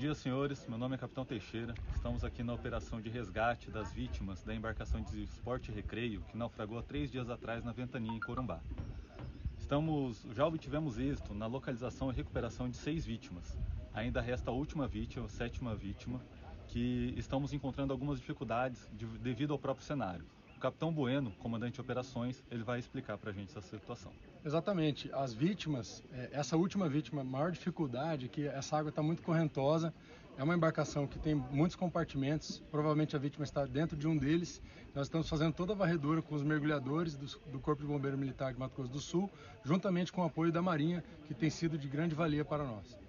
dia, senhores. Meu nome é Capitão Teixeira. Estamos aqui na operação de resgate das vítimas da embarcação de esporte e recreio que naufragou há 3 dias atrás na Ventania, em Corumbá. Já obtivemos êxito na localização e recuperação de 6 vítimas. Ainda resta a última vítima, a 7ª vítima, que estamos encontrando algumas dificuldades devido ao próprio cenário. O Capitão Bueno, comandante de operações, ele vai explicar para a gente essa situação. Exatamente. As vítimas, essa última vítima, a maior dificuldade é que essa água está muito correntosa. É uma embarcação que tem muitos compartimentos, provavelmente a vítima está dentro de um deles. Nós estamos fazendo toda a varredura com os mergulhadores do Corpo de Bombeiro Militar de Mato Grosso do Sul, juntamente com o apoio da Marinha, que tem sido de grande valia para nós.